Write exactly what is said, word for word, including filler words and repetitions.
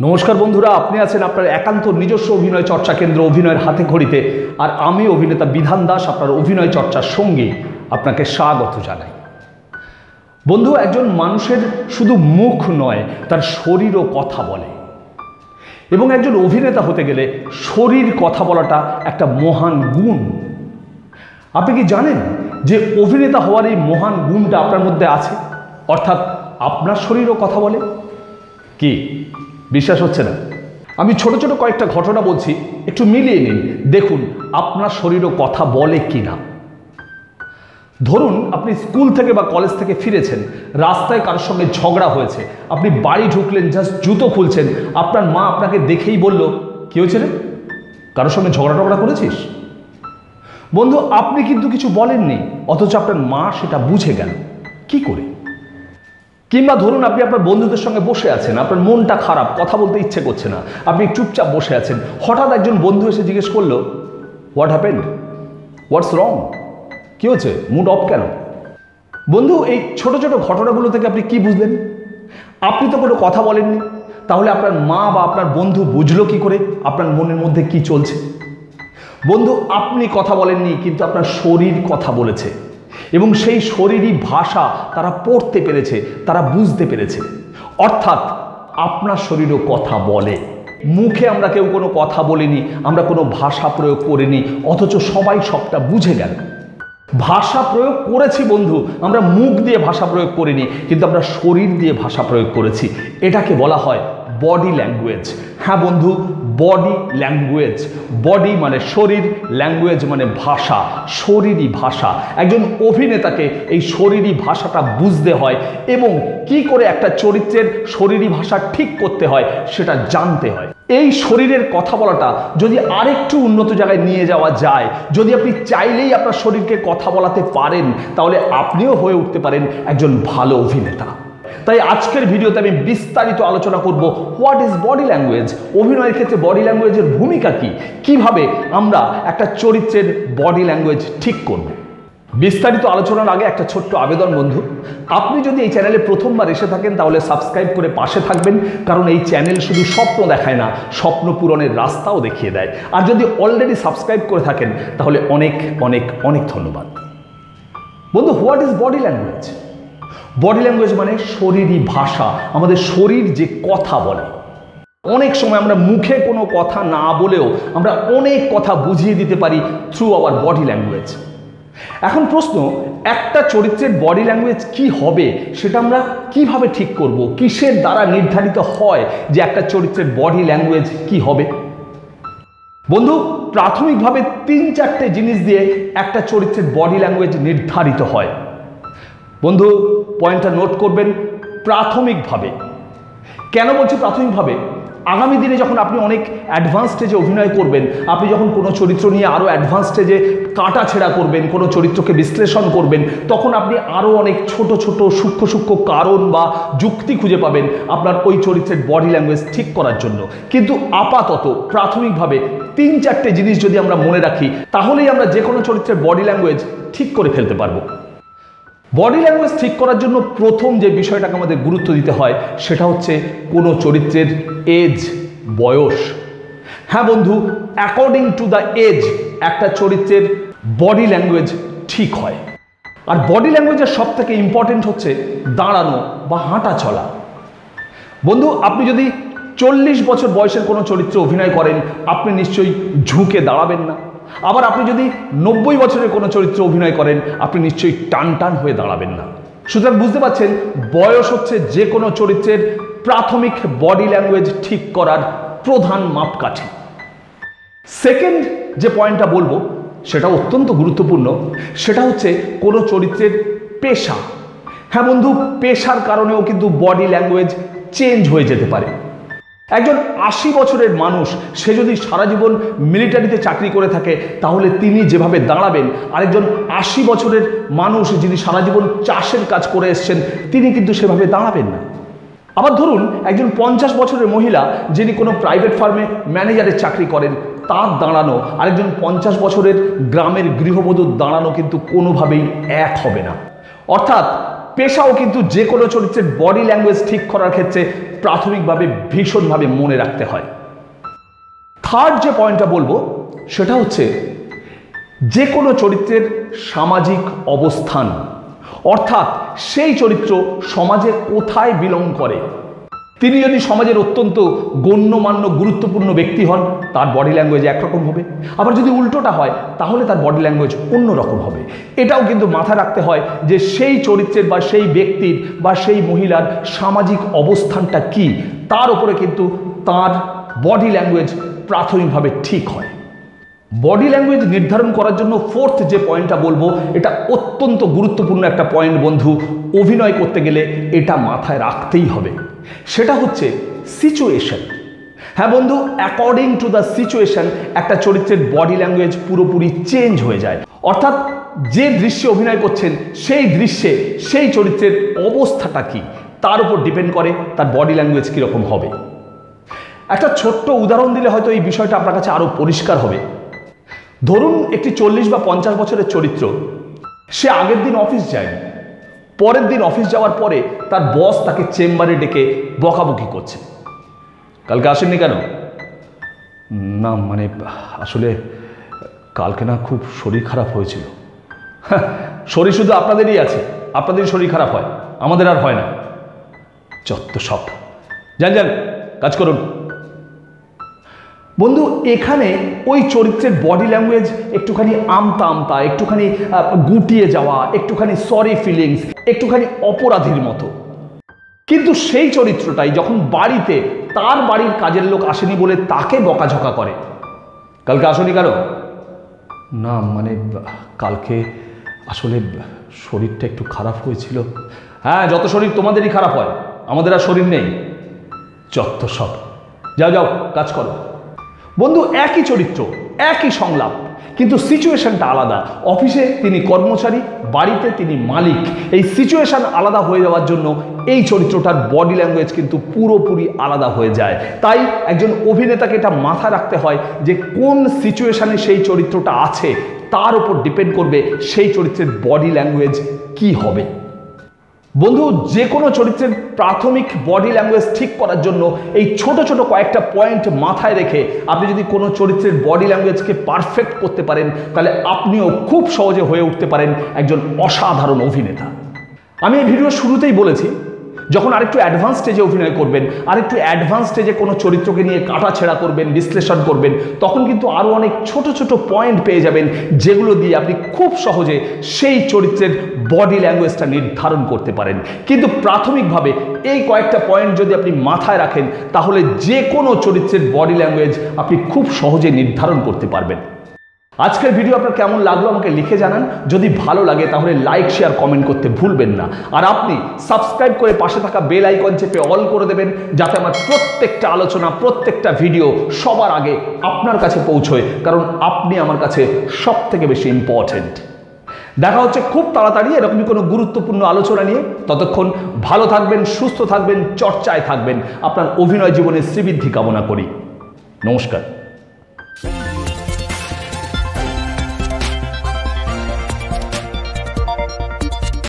নমস্কার বন্ধুরা, আপনি আছেন আপনার একান্ত নিজস্ব অভিনয় চর্চা কেন্দ্র অভিনয়ের হাতে ঘড়িতে, আর আমি অভিনেতা বিধান দাস আপনার অভিনয় চর্চার সঙ্গে আপনাকে স্বাগত জানাই। বন্ধু, একজন মানুষের শুধু মুখ নয়, তার শরীরও কথা বলে, এবং একজন অভিনেতা হতে গেলে শরীর কথা বলাটা একটা মহান গুণ। আপনি কি জানেন যে অভিনেতা হওয়ার এই মহান গুণটা আপনার মধ্যে আছে, অর্থাৎ আপনার শরীরও কথা বলে? কি বিশ্বাস হচ্ছে না? আমি ছোট ছোট কয়েকটা ঘটনা বলছি, একটু মিলিয়ে নিন, দেখুন আপনার শরীরও কথা বলে কি না। ধরুন আপনি স্কুল থেকে বা কলেজ থেকে ফিরেছেন, রাস্তায় কারোর সঙ্গে ঝগড়া হয়েছে, আপনি বাড়ি ঢুকলেন, জাস্ট জুতো খুলছেন, আপনার মা আপনাকে দেখেই বলল, কি হয়েছে রে, কারোর সঙ্গে ঝগড়া টগড়া করেছিস? বন্ধু, আপনি কিন্তু কিছু বলেননি, অথচ আপনার মা সেটা বুঝে গেল। কি করে? কিংবা ধরুন আপনি আপনার বন্ধুদের সঙ্গে বসে আছেন, আপনার মনটা খারাপ, কথা বলতে ইচ্ছে করছে না, আপনি চুপচাপ বসে আছেন, হঠাৎ একজন বন্ধু এসে জিজ্ঞেস করলো, হোয়াট হ্যাপেন্ড, হোয়াটস রং, কি হচ্ছে, মুড অফ কেন? বন্ধু, এই ছোট ছোট ঘটনাগুলো থেকে আপনি কি বুঝলেন? আপনি তো কোনো কথা বলেননি, তাহলে আপনার মা বা আপনার বন্ধু বুঝলো কি করে আপনার মনের মধ্যে কি চলছে? বন্ধু, আপনি কথা বলেননি, কিন্তু আপনার শরীর কথা বলেছে, এবং সেই শরীরই ভাষা তারা পড়তে পেরেছে, তারা বুঝতে পেরেছে। অর্থাৎ আপনার শরীরও কথা বলে। মুখে আমরা কেউ কোনো কথা বলিনি, আমরা কোনো ভাষা প্রয়োগ করিনি, অথচ সবাই সবটা বুঝে গেল। ভাষা প্রয়োগ করেছি বন্ধু, আমরা মুখ দিয়ে ভাষা প্রয়োগ করিনি, কিন্তু আমরা শরীর দিয়ে ভাষা প্রয়োগ করেছি। এটাকে বলা হয় বডি ল্যাঙ্গুয়েজ। হ্যাঁ বন্ধু, বডি ল্যাঙ্গুয়েজ। বডি মানে শরীর, ল্যাঙ্গুয়েজ মানে ভাষা, শরীরই ভাষা। একজন অভিনেতাকে এই শরীরই ভাষাটা বুঝতে হয়, এবং কি করে একটা চরিত্রের শরীরই ভাষা ঠিক করতে হয় সেটা জানতে হয়। এই শরীরের কথা বলাটা যদি আরেকটু উন্নত জায়গায় নিয়ে যাওয়া যায়, যদি আপনি চাইলেই আপনার শরীরকে কথা বলাতে পারেন, তাহলে আপনিও হয়ে উঠতে পারেন একজন ভালো অভিনেতা। তাই আজকের ভিডিওতে আমি বিস্তারিত আলোচনা করব হোয়াট ইজ বডি ল্যাঙ্গুয়েজ, অভিনয়ের ক্ষেত্রে বডি ল্যাঙ্গুয়েজের ভূমিকা কি, কিভাবে আমরা একটা চরিত্রের বডি ল্যাঙ্গুয়েজ ঠিক করব। বিস্তারিত আলোচনার আগে একটা ছোট্ট আবেদন বন্ধু, আপনি যদি এই চ্যানেলে প্রথমবার এসে থাকেন তাহলে সাবস্ক্রাইব করে পাশে থাকবেন, কারণ এই চ্যানেল শুধু স্বপ্ন দেখায় না, স্বপ্ন পূরণের রাস্তাও দেখিয়ে দেয়। আর যদি অলরেডি সাবস্ক্রাইব করে থাকেন তাহলে অনেক অনেক অনেক ধন্যবাদ। বন্ধু, what is body language? Body language মানে শরীরই ভাষা, আমাদের শরীর যে কথা বলে। অনেক সময় আমরা মুখে কোনো কথা না বলেও আমরা অনেক কথা বুঝিয়ে দিতে পারি থ্রু আওয়ার বডি ল্যাঙ্গুয়েজ। এখন প্রশ্ন, একটা চরিত্রের বডি ল্যাঙ্গুয়েজ কি হবে সেটা আমরা কিভাবে ঠিক করব? কিসের দ্বারা নির্ধারিত হয় যে একটা চরিত্রের বডি ল্যাঙ্গুয়েজ কি হবে? বন্ধু, প্রাথমিকভাবে তিন চারটে জিনিস দিয়ে একটা চরিত্রের বডি ল্যাঙ্গুয়েজ নির্ধারিত হয়। বন্ধু, পয়েন্টটা নোট করবেন, প্রাথমিকভাবে। কেন বলছি প্রাথমিকভাবে? আগামী দিনে যখন আপনি অনেক অ্যাডভান্স স্টেজে অভিনয় করবেন, আপনি যখন কোনো চরিত্র নিয়ে আরও অ্যাডভান্স স্টেজে কাটা ছেঁড়া করবেন, কোনো চরিত্রকে বিশ্লেষণ করবেন, তখন আপনি আরও অনেক ছোট ছোট সূক্ষ্ম সূক্ষ্ম কারণ বা যুক্তি খুঁজে পাবেন আপনার ওই চরিত্রের বডি ল্যাঙ্গুয়েজ ঠিক করার জন্য। কিন্তু আপাতত প্রাথমিকভাবে তিন চারটে জিনিস যদি আমরা মনে রাখি, তাহলেই আমরা যে কোনো চরিত্রের বডি ল্যাঙ্গুয়েজ ঠিক করে ফেলতে পারবো। বডি ল্যাঙ্গুয়েজ ঠিক করার জন্য প্রথম যে বিষয়টাকে আমাদের গুরুত্ব দিতে হয় সেটা হচ্ছে কোনো চরিত্রের এজ, বয়স। হ্যাঁ বন্ধু, অ্যাকর্ডিং টু দ্য এজ একটা চরিত্রের বডি ল্যাঙ্গুয়েজ ঠিক হয়। আর বডি ল্যাঙ্গুয়েজের সব থেকে ইম্পর্টেন্ট হচ্ছে দাঁড়ানো বা হাঁটা চলা। বন্ধু, আপনি যদি চল্লিশ বছর বয়সের কোনো চরিত্রে অভিনয় করেন, আপনি নিশ্চয়ই ঝুঁকে দাঁড়াবেন না। আবার আপনি যদি নব্বই বছরের কোনো চরিত্রে অভিনয় করেন, আপনি নিশ্চয়ই টান টান হয়ে দাঁড়াবেন না। সুতরাং বুঝতে পারছেন, বয়স হচ্ছে যে কোনো চরিত্রের প্রাথমিক বডি ল্যাঙ্গুয়েজ ঠিক করার প্রধান মাপকাঠি। সেকেন্ড যে পয়েন্টটা বলবো সেটা অত্যন্ত গুরুত্বপূর্ণ, সেটা হচ্ছে কোনো চরিত্রের পেশা। হ্যাঁ বন্ধু, পেশার কারণেও কিন্তু বডি ল্যাঙ্গুয়েজ চেঞ্জ হয়ে যেতে পারে। একজন আশি বছরের মানুষ, সে যদি সারা জীবন মিলিটারিতে চাকরি করে থাকে, তাহলে তিনি যেভাবে দাঁড়াবেন, আরেকজন আশি বছরের মানুষ যিনি সারা জীবন চাষের কাজ করে এসছেন, তিনি কিন্তু সেভাবে দাঁড়াবেন না। আবার ধরুন একজন পঞ্চাশ বছরের মহিলা যিনি কোনো প্রাইভেট ফার্মে ম্যানেজারের চাকরি করেন, তার দাঁড়ানো আরেকজন পঞ্চাশ বছরের গ্রামের গৃহবধূর দাঁড়ানো কিন্তু কোনোভাবেই এক হবে না। অর্থাৎ পেশাও কিন্তু যে কোনো চরিত্রের বডি ল্যাঙ্গুয়েজ ঠিক করার ক্ষেত্রে প্রাথমিকভাবে ভীষণভাবে মনে রাখতে হয়। থার্ড যে পয়েন্টটা বলবো সেটা হচ্ছে যে কোনো চরিত্রের সামাজিক অবস্থান, অর্থাৎ সেই চরিত্র সমাজে কোথায় বিলং করে। তিনি যদি সমাজের অত্যন্ত গণ্যমান্য গুরুত্বপূর্ণ ব্যক্তি হন, তার বডি ল্যাঙ্গুয়েজ একরকম হবে। আবার যদি উল্টোটা হয় তাহলে তার বডি ল্যাঙ্গুয়েজ অন্যরকম হবে। এটাও কিন্তু মাথায় রাখতে হয় যে সেই চরিত্রের বা সেই ব্যক্তির বা সেই মহিলার সামাজিক অবস্থানটা কি, তার উপরে কিন্তু তার বডি ল্যাঙ্গুয়েজ প্রাথমিকভাবে ঠিক হয়। বডি ল্যাঙ্গুয়েজ নির্ধারণ করার জন্য ফোর্থ যে পয়েন্টটা বলবো, এটা অত্যন্ত গুরুত্বপূর্ণ একটা পয়েন্ট বন্ধু। অভিনয় করতে গেলে এটা মাথায় রাখতেই হবে, সেটা হচ্ছে সিচুয়েশন। হ্যাঁ বন্ধু, অ্যাকর্ডিং টু দ্য সিচুয়েশন একটা চরিত্রের বডি ল্যাঙ্গুয়েজ পুরোপুরি চেঞ্জ হয়ে যায়। অর্থাৎ যে দৃশ্যে অভিনয় করছেন সেই দৃশ্যে সেই চরিত্রের অবস্থাটা কি, তার উপর ডিপেন্ড করে তার বডি ল্যাঙ্গুয়েজ কীরকম হবে। একটা ছোট্ট উদাহরণ দিলে হয়তো এই বিষয়টা আপনার কাছে আরও পরিষ্কার হবে। ধরুন একটি চল্লিশ বা পঞ্চাশ বছরের চরিত্র, সে আগের দিন অফিস যায়নি, পরের দিন অফিস যাওয়ার পরে তার বস তাকে চেম্বারে ডেকে বকাবকি করছে। কালকে আসেননি কেন? না মানে আসলে কালকে না খুব শরীর খারাপ হয়েছিল। শরীর শুধু আপনাদেরই আছে, আপনাদেরই শরীর খারাপ হয়, আমাদের আর হয় না। যত সব, যান যান কাজ করুন। বন্ধু, এখানে ওই চরিত্রের বডি ল্যাঙ্গুয়েজ একটুখানি আমতা আমতা, একটুখানি গুটিয়ে যাওয়া, একটুখানি সরি ফিলিংস, একটুখানি অপরাধীর মতো। কিন্তু সেই চরিত্রটাই যখন বাড়িতে তার বাড়ির কাজের লোক আসেনি বলে তাকে বকাঝকা করে, কালকে আসনি কেন? না মানে কালকে আসলে শরীরটা একটু খারাপ হয়েছিল। হ্যাঁ, যত শরীর তোমাদেরই খারাপ হয়, আমাদের আর শরীর নেই। যত সব, যাও যাও কাজ করো। বন্ধু, একই চরিত্র, একই সংলাপ, কিন্তু সিচুয়েশনটা আলাদা। অফিসে তিনি কর্মচারী, বাড়িতে তিনি মালিক। এই সিচুয়েশন আলাদা হয়ে যাওয়ার জন্য এই চরিত্রটার বডি ল্যাঙ্গুয়েজ কিন্তু পুরোপুরি আলাদা হয়ে যায়। তাই একজন অভিনেতাকে এটা মাথায় রাখতে হয় যে কোন সিচুয়েশনে সেই চরিত্রটা আছে, তার উপর ডিপেন্ড করবে সেই চরিত্রের বডি ল্যাঙ্গুয়েজ কি হবে। বন্ধু, যে কোনো চরিত্রের প্রাথমিক বডি ল্যাঙ্গুয়েজ ঠিক করার জন্য এই ছোট ছোট কয়েকটা পয়েন্ট মাথায় রেখে আপনি যদি কোনো চরিত্রের বডি ল্যাঙ্গুয়েজকে পারফেক্ট করতে পারেন, তাহলে আপনিও খুব সহজে হয়ে উঠতে পারেন একজন অসাধারণ অভিনেতা। আমি এই ভিডিওর শুরুতেই বলেছি, যখন আরেকটু অ্যাডভান্স স্টেজে অভিনয় করবেন, আরেকটু অ্যাডভান্স স্টেজে কোনো চরিত্রকে নিয়ে কাটাছেড়া করবেন, বিশ্লেষণ করবেন, তখন কিন্তু আরও অনেক ছোট ছোট পয়েন্ট পেয়ে যাবেন, যেগুলো দিয়ে আপনি খুব সহজে সেই চরিত্রের বডি ল্যাঙ্গুয়েজটা নির্ধারণ করতে পারেন। কিন্তু প্রাথমিকভাবে এই কয়েকটা পয়েন্ট যদি আপনি মাথায় রাখেন, তাহলে যে কোনো চরিত্রের বডি ল্যাঙ্গুয়েজ আপনি খুব সহজে নির্ধারণ করতে পারবেন। আজকের ভিডিও আপনার কেমন লাগলো আমাকে লিখে জানান। যদি ভালো লাগে তাহলে লাইক শেয়ার কমেন্ট করতে ভুলবেন না। আর আপনি সাবস্ক্রাইব করে পাশে থাকা বেল আইকন চেপে অল করে দেবেন, যাতে আমার প্রত্যেকটা আলোচনা, প্রত্যেকটা ভিডিও সবার আগে আপনার কাছে পৌঁছয়, কারণ আপনি আমার কাছে সব থেকে বেশি ইম্পর্টেন্ট। দেখা হচ্ছে খুব তাড়াতাড়ি এরকমই কোনো গুরুত্বপূর্ণ আলোচনা নিয়ে। ততক্ষণ ভালো থাকবেন, সুস্থ থাকবেন, চর্চায় থাকবেন। আপনার অভিনয় জীবনের শ্রীবৃদ্ধি কামনা করি। নমস্কার।